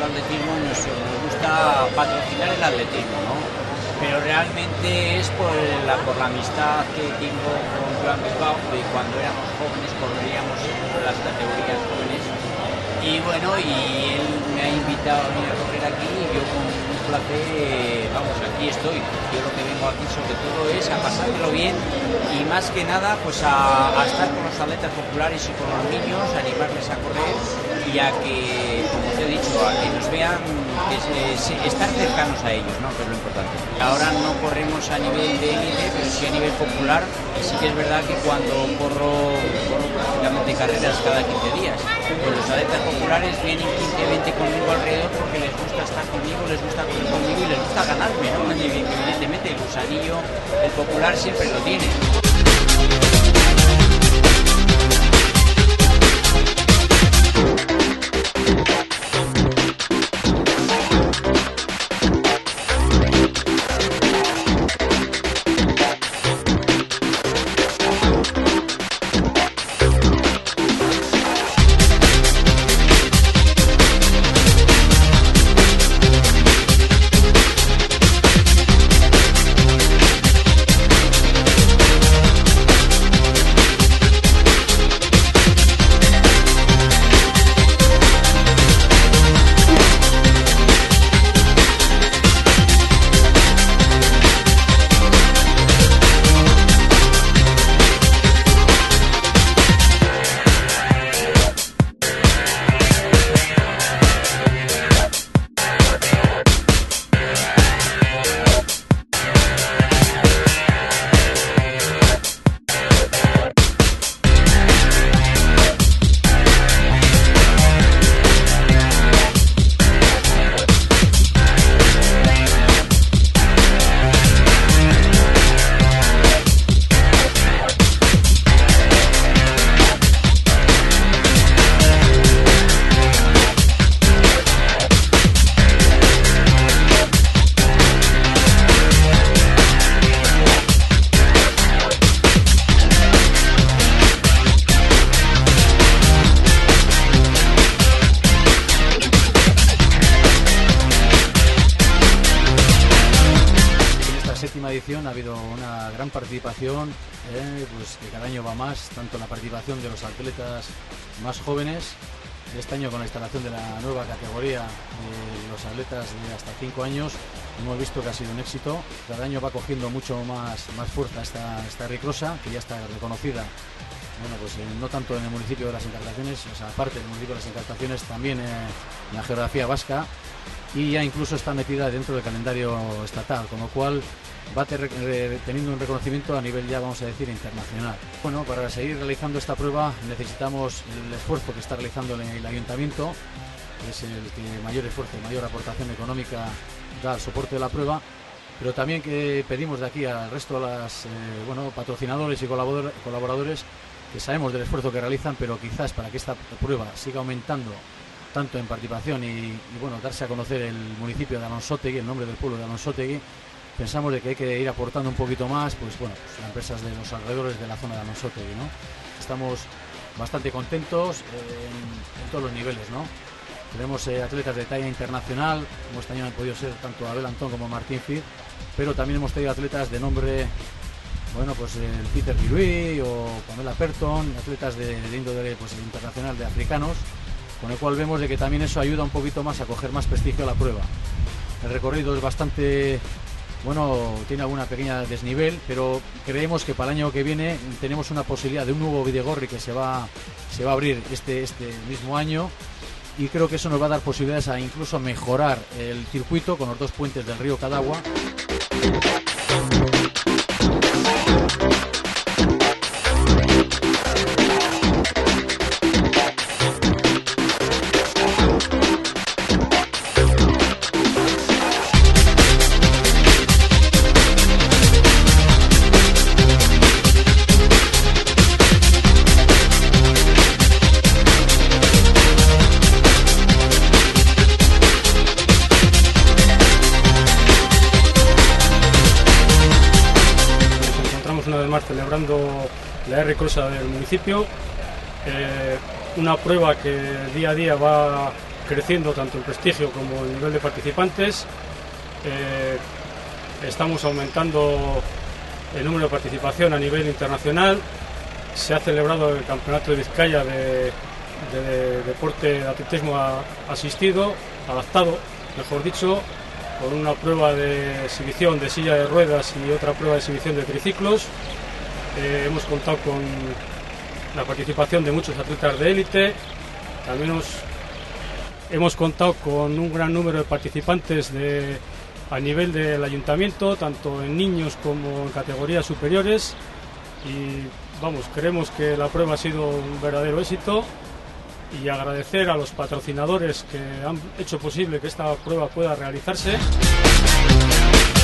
atletismo nos gusta patrocinar el atletismo, ¿no? Pero realmente es por la amistad que tengo con Joan Bilbao, y cuando éramos jóvenes corríamos en las categorías jóvenes. Y bueno, y él me ha invitado a venir a correr aquí y yo con un placer, vamos, aquí estoy. Yo lo que vengo aquí sobre todo es a pasármelo bien y más que nada pues a estar con los atletas populares y con los niños, a animarles a correr y a que, como te he dicho, a que nos vean, estar cercanos a ellos, ¿no? Que es lo importante. Ahora no corremos a nivel de élite, pero sí a nivel popular. Sí que es verdad que cuando corro prácticamente carreras cada 15 días, pues los atletas populares vienen 15-20 conmigo alrededor porque les gusta estar conmigo, les gusta correr conmigo y les gusta ganarme, ¿no? Evidentemente el gusanillo, el popular siempre lo tiene. Edición ha habido una gran participación, pues que cada año va más, tanto la participación de los atletas más jóvenes, este año con la instalación de la nueva categoría de los atletas de hasta 5 años, hemos visto que ha sido un éxito. Cada año va cogiendo mucho más fuerza esta ricrosa, que ya está reconocida, bueno, pues no tanto en el municipio de Las Encartaciones, o sea, aparte del municipio de Las Encartaciones, también en la geografía vasca, y ya incluso está metida dentro del calendario estatal, con lo cual va teniendo un reconocimiento a nivel ya, vamos a decir, internacional. Bueno, para seguir realizando esta prueba necesitamos el esfuerzo que está realizando el ayuntamiento, que es el que mayor esfuerzo, mayor aportación económica da al soporte de la prueba, pero también que pedimos de aquí al resto de los patrocinadores y colaboradores, que sabemos del esfuerzo que realizan, pero quizás para que esta prueba siga aumentando tanto en participación y darse a conocer el municipio de Alonsotegi, el nombre del pueblo de Alonsotegi, pensamos de que hay que ir aportando un poquito más, pues las empresas de los alrededores de la zona de Alonsotegi, ¿no? Estamos bastante contentos en todos los niveles, ¿no? Tenemos atletas de talla internacional, como este año han podido ser tanto Abel Antón como Martín Fir, pero también hemos tenido atletas de nombre, el Peter Giruí o Pamela Perton, atletas de índole internacional de africanos, con el cual vemos de que también eso ayuda un poquito más a coger más prestigio a la prueba. El recorrido es bastante, tiene alguna pequeña desnivel, pero creemos que para el año que viene tenemos una posibilidad de un nuevo Bidegorri que se va a abrir este mismo año, y creo que eso nos va a dar posibilidades a incluso mejorar el circuito con los dos puentes del río Cadagua. Celebrando la R-Crosa del municipio, una prueba que día a día va creciendo tanto el prestigio como el nivel de participantes. Estamos aumentando el número de participación a nivel internacional. Se ha celebrado el Campeonato de Vizcaya de deporte de atletismo asistido, adaptado, mejor dicho, con una prueba de exhibición de silla de ruedas y otra prueba de exhibición de triciclos. Hemos contado con la participación de muchos atletas de élite. También hemos contado con un gran número de participantes a nivel del ayuntamiento, tanto en niños como en categorías superiores. Y vamos, creemos que la prueba ha sido un verdadero éxito, y agradecer a los patrocinadores que han hecho posible que esta prueba pueda realizarse.